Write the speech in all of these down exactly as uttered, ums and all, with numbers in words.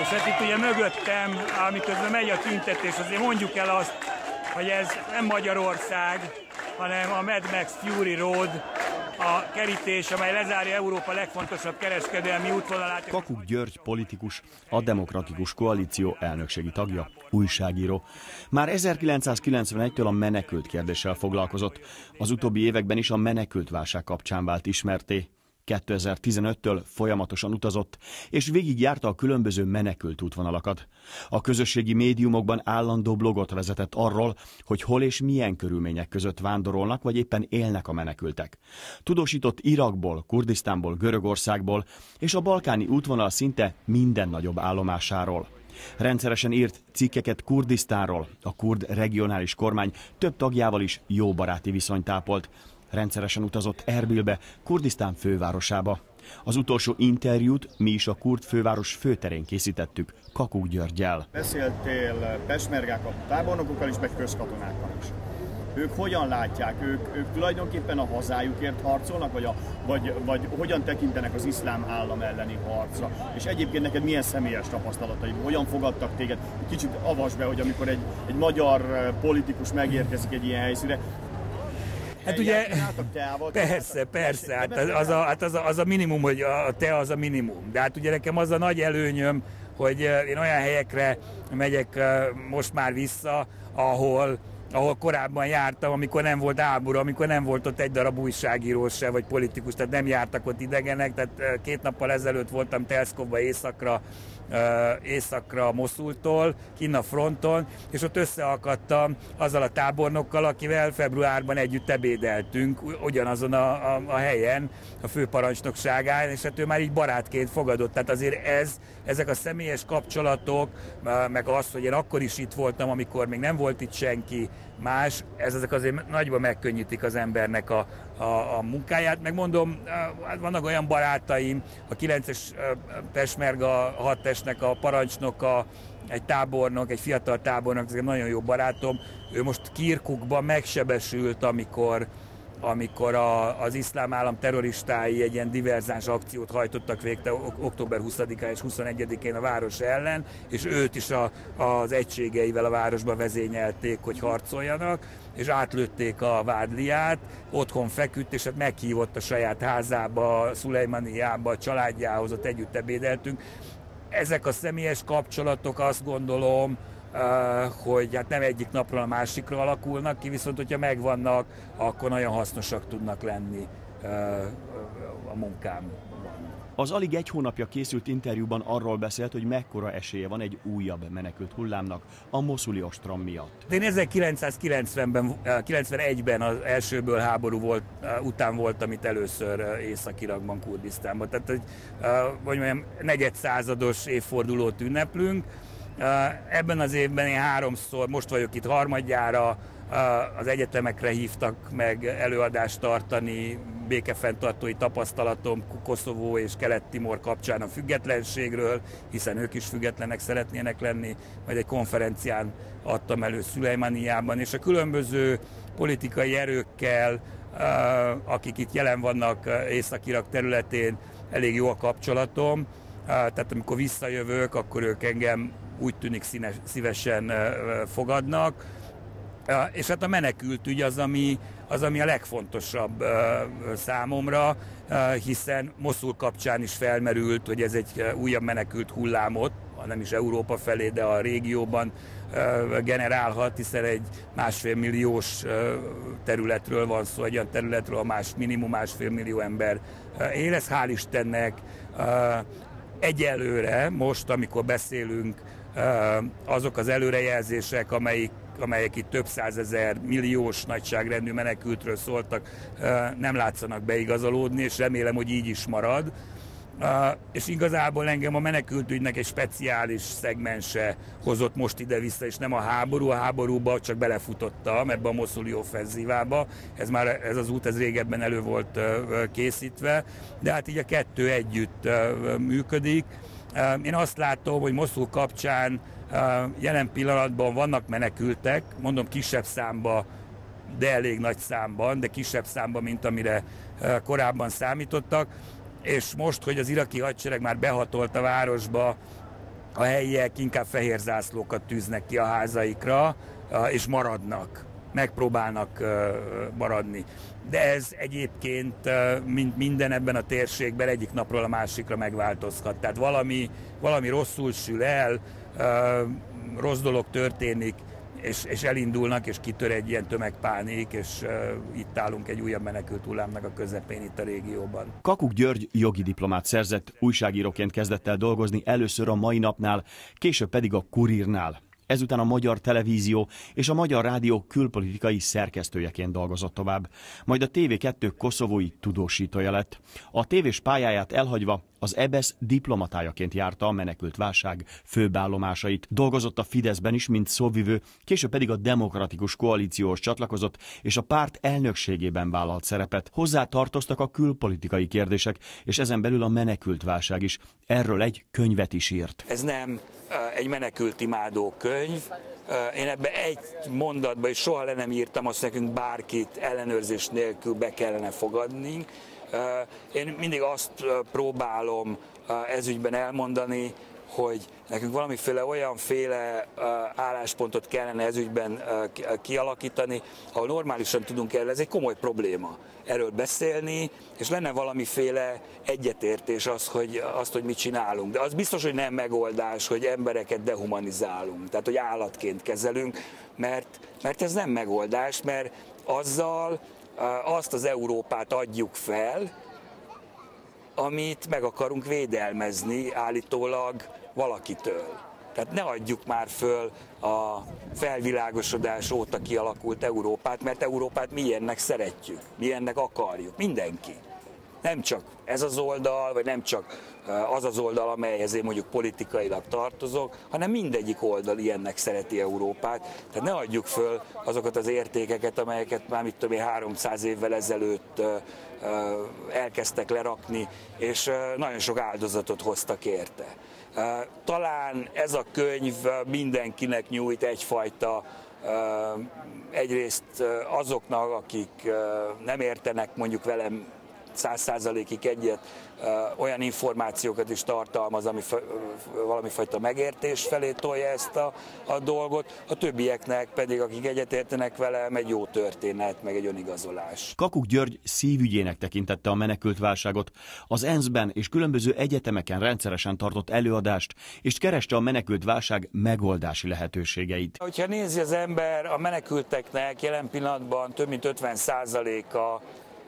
És hát itt ugye mögöttem, amiközben megy a tüntetés, azért mondjuk el azt, hogy ez nem Magyarország, hanem a Mad Max Fury Road, a kerítés, amely lezárja Európa legfontosabb kereskedelmi útvonalát. Kakuk György politikus, a Demokratikus Koalíció elnökségi tagja, újságíró. Már ezerkilencszázkilencvenegytől a menekült kérdéssel foglalkozott. Az utóbbi években is a menekültválság kapcsán vált ismertté. kétezer-tizenöttől folyamatosan utazott, és végigjárta a különböző menekült útvonalakat. A közösségi médiumokban állandó blogot vezetett arról, hogy hol és milyen körülmények között vándorolnak, vagy éppen élnek a menekültek. Tudósított Irakból, Kurdisztánból, Görögországból, és a balkáni útvonal szinte minden nagyobb állomásáról. Rendszeresen írt cikkeket Kurdisztánról, a kurd regionális kormány több tagjával is jó baráti viszonyt ápolt. Rendszeresen utazott Erbilbe, Kurdisztán fővárosába. Az utolsó interjút mi is a kurd főváros főterén készítettük Kakuk Györggyel. Beszéltél pesmergákkal, tábornokokkal is, meg közkatonákkal is. Ők hogyan látják? Ők, ők tulajdonképpen a hazájukért harcolnak, vagy, a, vagy, vagy hogyan tekintenek az iszlám állam elleni harcra? És egyébként neked milyen személyes tapasztalataid? Hogyan fogadtak téged? Kicsit avasd be, hogy amikor egy, egy magyar politikus megérkezik egy ilyen helyszínre, hát ugye, persze, persze, hát az a, hát az, a, az a minimum, hogy a te az a minimum. De hát ugye nekem az a nagy előnyöm, hogy én olyan helyekre megyek most már vissza, ahol, ahol korábban jártam, amikor nem volt háború, amikor nem volt ott egy darab újságíró se, vagy politikus, tehát nem jártak ott idegenek, tehát két nappal ezelőtt voltam Telszkovba északra, északra Moszultól, kinn a fronton, és ott összeakadtam azzal a tábornokkal, akivel februárban együtt ebédeltünk, ugyanazon a, a, a helyen, a főparancsnokságán, és hát ő már így barátként fogadott. Tehát azért ez, ezek a személyes kapcsolatok, meg az, hogy én akkor is itt voltam, amikor még nem volt itt senki más, ez ezek azért nagyban megkönnyítik az embernek a, a, a munkáját. Megmondom, vannak olyan barátaim, a kilences Pesmerga hadtestnek a parancsnoka, egy tábornok, egy fiatal tábornok, ez egy nagyon jó barátom, ő most Kirkukban megsebesült, amikor amikor a, az iszlám állam terroristái egy ilyen diverzáns akciót hajtottak végre október huszadikán és huszonegyedikén a város ellen, és őt is a, az egységeivel a városba vezényelték, hogy harcoljanak, és átlőtték a vádliát, otthon feküdt, és hát meghívott a saját házába, Szulejmaniába, a családjához, ott együtt ebédeltünk. Ezek a személyes kapcsolatok, azt gondolom, Uh, hogy hát nem egyik napról a másikra alakulnak ki, viszont hogyha megvannak, akkor nagyon hasznosak tudnak lenni uh, a munkámban. Az alig egy hónapja készült interjúban arról beszélt, hogy mekkora esélye van egy újabb menekült hullámnak a moszuli ostrom miatt. Én ezerkilencszázkilencvenben, kilencvenegyben az elsőből háború volt, után voltam itt először Észak-Irakban, Kurdisztánban. Tehát egy hogy mondjam, negyedszázados évfordulót ünneplünk. Ebben az évben én háromszor, most vagyok itt harmadjára, az egyetemekre hívtak meg előadást tartani, békefenntartói tapasztalatom Koszovó és Kelet-Timor kapcsán a függetlenségről, hiszen ők is függetlenek szeretnének lenni, majd egy konferencián adtam elő Szulejmaniában, és a különböző politikai erőkkel, akik itt jelen vannak Észak-Irak területén, elég jó a kapcsolatom. Tehát amikor visszajövök, akkor ők engem úgy tűnik színes, szívesen fogadnak. És hát a menekültügy az, ami, az, ami a legfontosabb számomra, hiszen Moszul kapcsán is felmerült, hogy ez egy újabb menekült hullámot, nem is Európa felé, de a régióban generálhat, hiszen egy másfél milliós területről van szó, egy olyan területről, a más, minimum másfél millió ember él. Ez hál' Istennek egyelőre, most, amikor beszélünk, azok az előrejelzések, amelyik, amelyek itt több százezer milliós nagyságrendű menekültről szóltak, nem látszanak beigazolódni, és remélem, hogy így is marad. És igazából engem a menekültügynek egy speciális szegmense hozott most ide-vissza, és nem a háború, a háborúba csak belefutottam ebbe a moszuli offenzívába. Ez már ez az út ez régebben elő volt készítve, de hát így a kettő együtt működik. Én azt látom, hogy Moszul kapcsán jelen pillanatban vannak menekültek, mondom kisebb számba, de elég nagy számban, de kisebb számban, mint amire korábban számítottak. És most, hogy az iraki hadsereg már behatolt a városba, a helyiek inkább fehér zászlókat tűznek ki a házaikra, és maradnak, megpróbálnak maradni. De ez egyébként, mint minden ebben a térségben, egyik napról a másikra megváltozhat. Tehát valami, valami rosszul sül el, rossz dolog történik, és, és elindulnak, és kitör egy ilyen tömegpánik, és uh, itt állunk egy újabb menekült hullámnak a közepén itt a régióban. Kakuk György jogi diplomát szerzett, újságíróként kezdett el dolgozni először a Mai Napnál, később pedig a Kurírnál. Ezután a Magyar Televízió és a Magyar Rádió külpolitikai szerkesztőjeként dolgozott tovább, majd a té vé kettő koszovói tudósítója lett. A tévés pályáját elhagyva az é bé e es diplomatájaként járta a menekült válság főbállomásait. Dolgozott a Fideszben is, mint szóvivő, később pedig a Demokratikus Koalícióhoz csatlakozott, és a párt elnökségében vállalt szerepet. Hozzá tartoztak a külpolitikai kérdések, és ezen belül a menekült válság is. Erről egy könyvet is írt. Ez nem egy menekült imádó könyv. Én ebbe egy mondatba is soha le nem írtam, azt nekünk bárkit ellenőrzés nélkül be kellene fogadni. Én mindig azt próbálom ezügyben elmondani, hogy nekünk valamiféle olyanféle álláspontot kellene ezügyben kialakítani, ahol normálisan tudunk erről, ez egy komoly probléma erről beszélni, és lenne valamiféle egyetértés az, hogy, azt, hogy mit csinálunk. De az biztos, hogy nem megoldás, hogy embereket dehumanizálunk, tehát hogy állatként kezelünk, mert, mert ez nem megoldás, mert azzal azt az Európát adjuk fel, amit meg akarunk védelmezni állítólag valakitől. Tehát ne adjuk már föl a felvilágosodás óta kialakult Európát, mert Európát mi ilyennek szeretjük, mi ilyennek akarjuk, mindenki. Nem csak ez az oldal, vagy nem csak az az oldal, amelyhez én mondjuk politikailag tartozok, hanem mindegyik oldal ilyennek szereti Európát. Tehát ne adjuk föl azokat az értékeket, amelyeket már mit tudom én háromszáz évvel ezelőtt elkezdtek lerakni, és nagyon sok áldozatot hoztak érte. Talán ez a könyv mindenkinek nyújt egyfajta, egyrészt azoknak, akik nem értenek mondjuk velem száz százalékig egyet, olyan információkat is tartalmaz, ami valamifajta megértés felé tolja ezt a, a dolgot, a többieknek pedig, akik egyetértenek velem, egy jó történet, meg egy önigazolás. Kakuk György szívügyének tekintette a menekültválságot, az é en es-ben és különböző egyetemeken rendszeresen tartott előadást, és kereste a menekültválság megoldási lehetőségeit. Hogyha nézi az ember, a menekülteknek jelen pillanatban több mint ötven százaléka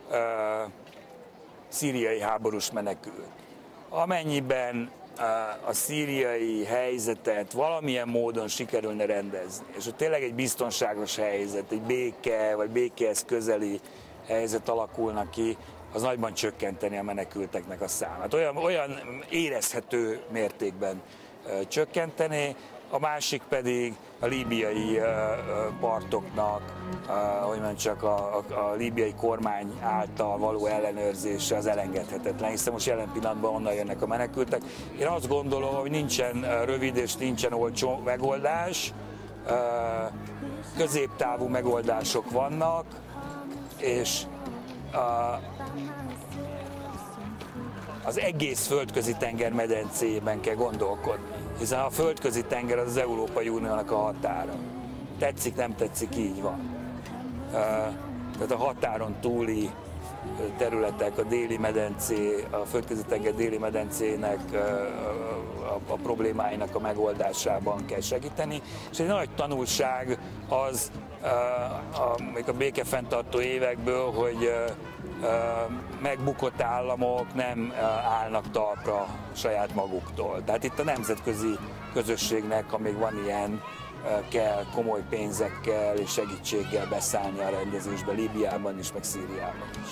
szíriai háborús menekült. Amennyiben a szíriai helyzetet valamilyen módon sikerülne rendezni, és hogy tényleg egy biztonságos helyzet, egy béke vagy békéhez közeli helyzet alakulna ki, az nagyban csökkenteni a menekülteknek a számát. Olyan, olyan érezhető mértékben csökkenteni, a másik pedig a líbiai partoknak, hogy mondjam, csak a, a, a líbiai kormány által való ellenőrzése az elengedhetetlen, hiszen most jelen pillanatban onnan jönnek a menekültek. Én azt gondolom, hogy nincsen rövid és nincsen olcsó megoldás, középtávú megoldások vannak, és az egész földközi tenger medencéjében kell gondolkodni, hiszen a földközi tenger az az Európai Uniónak a határa. Tetszik, nem tetszik, így van. Tehát a határon túli területek, a déli medencé, a földközi tenger déli medencének a, a problémáinak a megoldásában kell segíteni. És egy nagy tanulság az a, még a békefenntartó évekből, hogy megbukott államok nem állnak talpra saját maguktól. Tehát itt a nemzetközi közösségnek, amíg van ilyen, kell komoly pénzekkel és segítséggel beszállni a rendezésbe, Líbiában is, meg Szíriában is.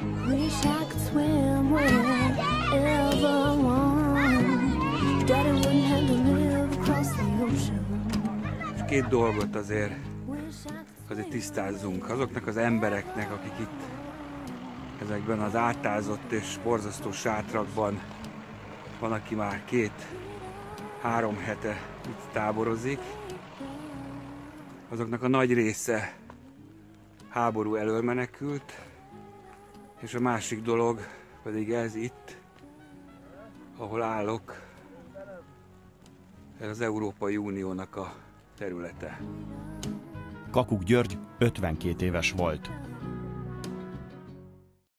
Két dolgot azért, azért tisztázzunk. Azoknak az embereknek, akik itt ezekben az átázott és borzasztó sátrakban van, aki már két-három hete itt táborozik, azoknak a nagy része háború elől menekült, és a másik dolog pedig ez itt, ahol állok, az Európai Uniónak a területe. Kakuk György ötvenkét éves volt.